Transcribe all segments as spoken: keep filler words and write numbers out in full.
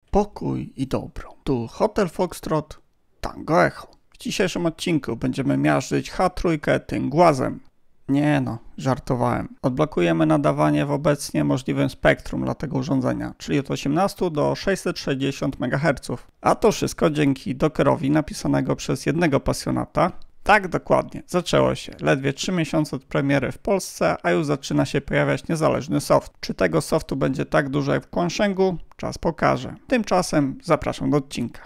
Pokój i dobro. Tu Hotel Foxtrot, Tango Echo. W dzisiejszym odcinku będziemy miażdżyć H trzy tym głazem. Nie no, żartowałem. Odblokujemy nadawanie w obecnie możliwym spektrum dla tego urządzenia, czyli od osiemnaście do sześćset sześćdziesiąt megaherców. A to wszystko dzięki dockerowi napisanego przez jednego pasjonata. Tak, dokładnie. Zaczęło się. Ledwie trzy miesiące od premiery w Polsce, a już zaczyna się pojawiać niezależny soft. Czy tego softu będzie tak dużo jak w Quanshengu? Czas pokaże. Tymczasem zapraszam do odcinka.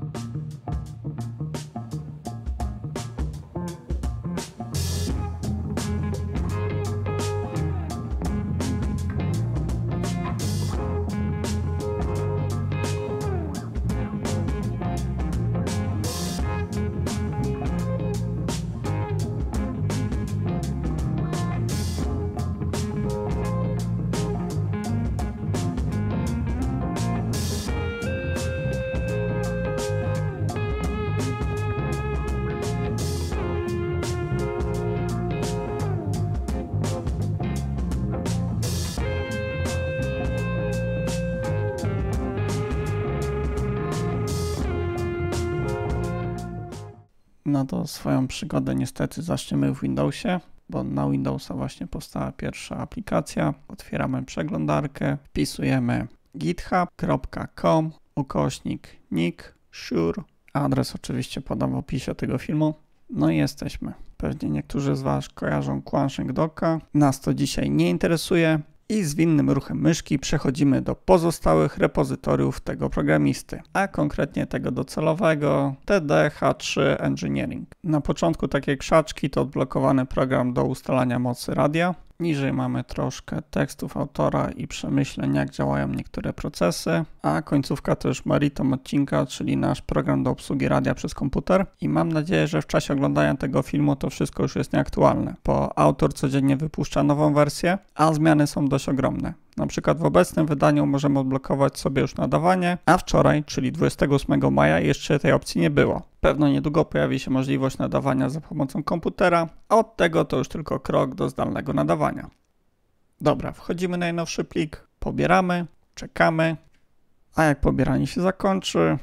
No to swoją przygodę niestety zaczniemy w Windowsie, bo na Windowsa właśnie powstała pierwsza aplikacja. Otwieramy przeglądarkę, wpisujemy github kropka com ukośnik nick sure. Adres oczywiście podam w opisie tego filmu. No i jesteśmy. Pewnie niektórzy z Was kojarzą Quansheng Docka. Nas to dzisiaj nie interesuje. I zwinnym ruchem myszki przechodzimy do pozostałych repozytoriów tego programisty, a konkretnie tego docelowego T D H trzy Engineering. Na początku takie krzaczki to odblokowany program do ustalania mocy radia. Niżej mamy troszkę tekstów autora i przemyśleń, jak działają niektóre procesy, a końcówka to już meritum odcinka, czyli nasz program do obsługi radia przez komputer. I mam nadzieję, że w czasie oglądania tego filmu to wszystko już jest nieaktualne, bo autor codziennie wypuszcza nową wersję, a zmiany są dość ogromne. Na przykład w obecnym wydaniu możemy odblokować sobie już nadawanie, a wczoraj, czyli dwudziestego ósmego maja, jeszcze tej opcji nie było. Pewno niedługo pojawi się możliwość nadawania za pomocą komputera, a od tego to już tylko krok do zdalnego nadawania. Dobra, wchodzimy na najnowszy plik, pobieramy, czekamy, a jak pobieranie się zakończy,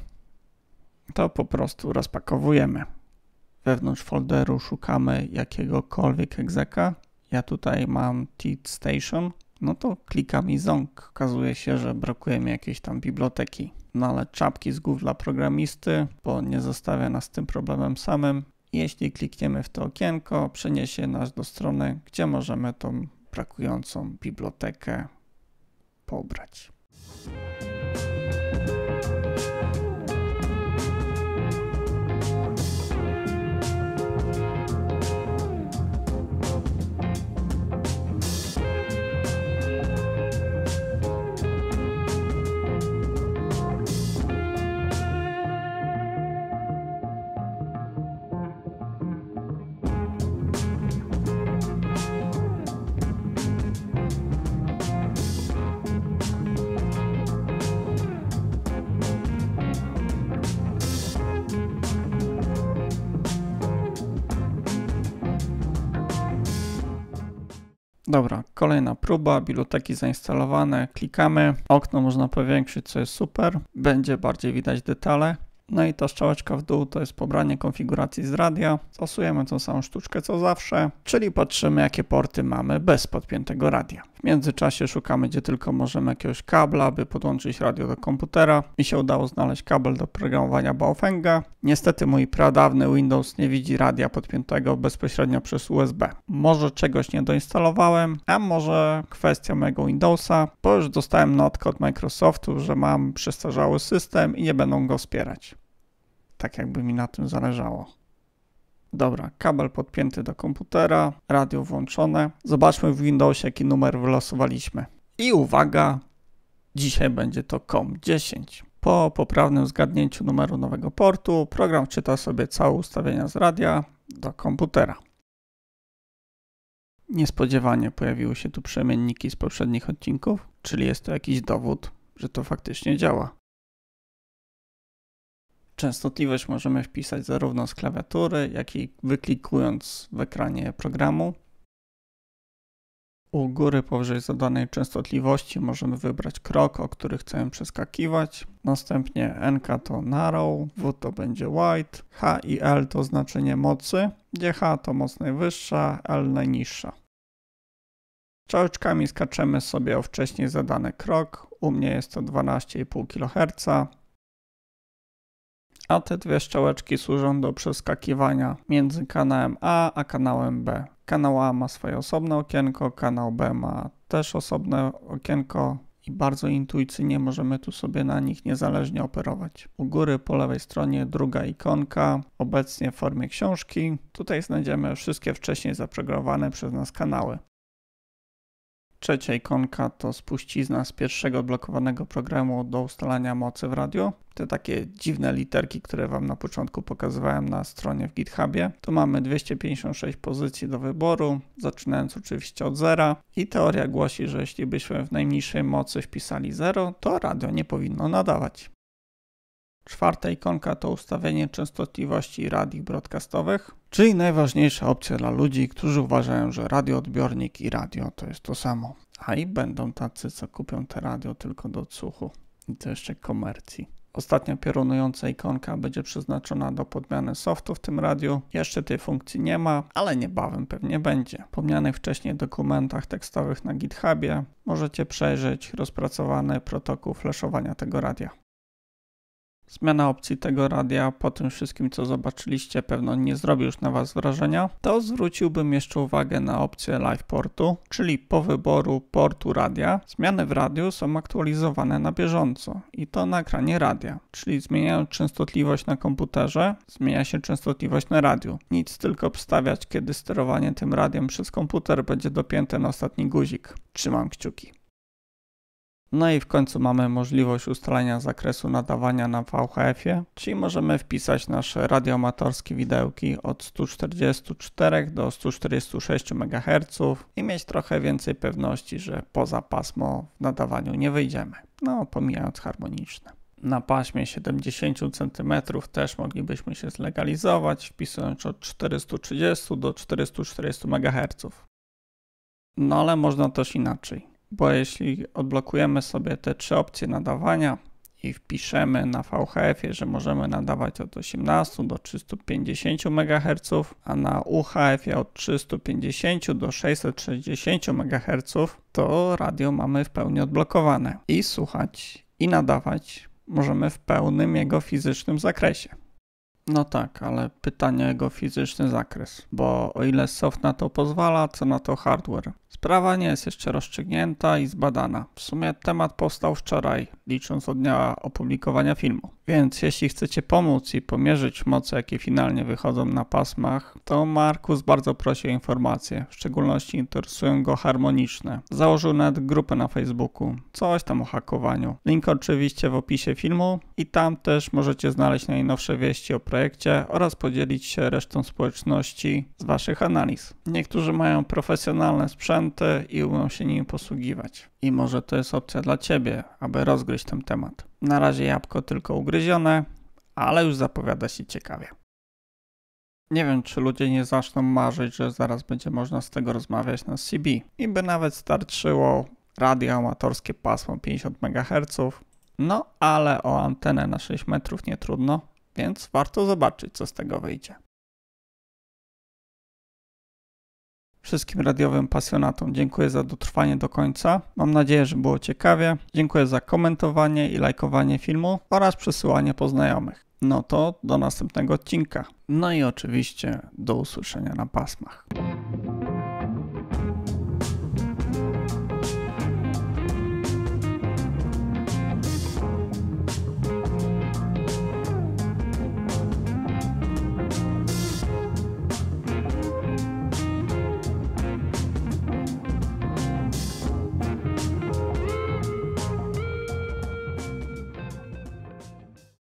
to po prostu rozpakowujemy. Wewnątrz folderu szukamy jakiegokolwiek egzeka. Ja tutaj mam Teeth Station. No to klikam i ząg. Okazuje się, że brakuje mi jakiejś tam biblioteki. No ale czapki z głów dla programisty, bo nie zostawia nas z tym problemem samym. Jeśli klikniemy w to okienko, przeniesie nas do strony, gdzie możemy tą brakującą bibliotekę pobrać. Dobra, kolejna próba, biblioteki zainstalowane, klikamy, okno można powiększyć, co jest super, będzie bardziej widać detale. No i ta strzałeczka w dół to jest pobranie konfiguracji z radia. Stosujemy tą samą sztuczkę co zawsze, czyli patrzymy, jakie porty mamy bez podpiętego radia. W międzyczasie szukamy, gdzie tylko możemy, jakiegoś kabla, by podłączyć radio do komputera. Mi się udało znaleźć kabel do programowania Baofenga. Niestety mój pradawny Windows nie widzi radia podpiętego bezpośrednio przez U S B. Może czegoś nie doinstalowałem, a może kwestia mojego Windowsa, bo już dostałem notkę od Microsoftu, że mam przestarzały system i nie będą go wspierać. Tak jakby mi na tym zależało. Dobra, kabel podpięty do komputera, radio włączone. Zobaczmy w Windowsie, jaki numer wylosowaliśmy. I uwaga, dzisiaj będzie to com dziesięć. Po poprawnym zgadnięciu numeru nowego portu, program czyta sobie całe ustawienia z radia do komputera. Niespodziewanie pojawiły się tu przemienniki z poprzednich odcinków, czyli jest to jakiś dowód, że to faktycznie działa. Częstotliwość możemy wpisać zarówno z klawiatury, jak i wyklikując w ekranie programu. U góry powyżej zadanej częstotliwości możemy wybrać krok, o który chcemy przeskakiwać. Następnie N K to narrow, W to będzie wide, H i L to znaczenie mocy, gdzie H to moc najwyższa, L najniższa. Strzałeczkami skaczemy sobie o wcześniej zadany krok. U mnie jest to dwanaście i pół kiloherca. A te dwie strzałeczki służą do przeskakiwania między kanałem A a kanałem B. Kanał A ma swoje osobne okienko, kanał B ma też osobne okienko i bardzo intuicyjnie możemy tu sobie na nich niezależnie operować. U góry po lewej stronie druga ikonka, obecnie w formie książki. Tutaj znajdziemy wszystkie wcześniej zaprogramowane przez nas kanały. Trzecia ikonka to spuścizna z pierwszego odblokowanego programu do ustalania mocy w radiu. Te takie dziwne literki, które Wam na początku pokazywałem na stronie w GitHubie. Tu mamy dwieście pięćdziesiąt sześć pozycji do wyboru, zaczynając oczywiście od zera. I teoria głosi, że jeśli byśmy w najmniejszej mocy wpisali zero, to radio nie powinno nadawać. Czwarta ikonka to ustawienie częstotliwości radii broadcastowych, czyli najważniejsza opcja dla ludzi, którzy uważają, że radioodbiornik i radio to jest to samo. A i będą tacy, co kupią te radio tylko do odsłuchu i to jeszcze komercji. Ostatnia piorunująca ikonka będzie przeznaczona do podmiany softu w tym radiu. Jeszcze tej funkcji nie ma, ale niebawem pewnie będzie. W wspomnianych wcześniej dokumentach tekstowych na GitHubie możecie przejrzeć rozpracowany protokół flashowania tego radia. Zmiana opcji tego radia po tym wszystkim, co zobaczyliście, pewno nie zrobi już na Was wrażenia, to zwróciłbym jeszcze uwagę na opcję Live Portu, czyli po wyboru portu radia, zmiany w radiu są aktualizowane na bieżąco i to na ekranie radia, czyli zmieniając częstotliwość na komputerze, zmienia się częstotliwość na radiu. Nic, tylko wstawiać, kiedy sterowanie tym radiem przez komputer będzie dopięte na ostatni guzik. Trzymam kciuki. No i w końcu mamy możliwość ustalenia zakresu nadawania na V H F-ie, czyli możemy wpisać nasze radioamatorskie widełki od stu czterdziestu czterech do stu czterdziestu sześciu megaherców i mieć trochę więcej pewności, że poza pasmo w nadawaniu nie wyjdziemy, no pomijając harmoniczne. Na paśmie siedemdziesięciu centymetrów też moglibyśmy się zlegalizować, wpisując od czterystu trzydziestu do czterystu czterdziestu megaherców. No ale można też inaczej. Bo jeśli odblokujemy sobie te trzy opcje nadawania i wpiszemy na V H F-ie, że możemy nadawać od osiemnastu do trzystu pięćdziesięciu megaherców, a na U H F-ie od trzystu pięćdziesięciu do sześćset sześćdziesięciu megaherców, to radio mamy w pełni odblokowane i słuchać i nadawać możemy w pełnym jego fizycznym zakresie. No tak, ale pytanie o jego fizyczny zakres, bo o ile soft na to pozwala, co na to hardware. Sprawa nie jest jeszcze rozstrzygnięta i zbadana. W sumie temat powstał wczoraj, licząc od dnia opublikowania filmu. Więc jeśli chcecie pomóc i pomierzyć moce, jakie finalnie wychodzą na pasmach, to Markus bardzo prosi o informacje. W szczególności interesują go harmoniczne. Założył nawet grupę na Facebooku. Coś tam o hakowaniu. Link oczywiście w opisie filmu i tam też możecie znaleźć najnowsze wieści o projekcie oraz podzielić się resztą społeczności z Waszych analiz. Niektórzy mają profesjonalne sprzęty i umieją się nimi posługiwać. I może to jest opcja dla Ciebie, aby rozgryźć ten temat. Na razie jabłko tylko ugryzione, ale już zapowiada się ciekawie. Nie wiem, czy ludzie nie zaczną marzyć, że zaraz będzie można z tego rozmawiać na C B i by nawet starczyło radio amatorskie pasmo pięćdziesiąt megaherców, no ale o antenę na sześć metrów nie trudno, więc warto zobaczyć, co z tego wyjdzie. Wszystkim radiowym pasjonatom dziękuję za dotrwanie do końca. Mam nadzieję, że było ciekawie. Dziękuję za komentowanie i lajkowanie filmu oraz przesyłanie po znajomych. No to do następnego odcinka. No i oczywiście do usłyszenia na pasmach.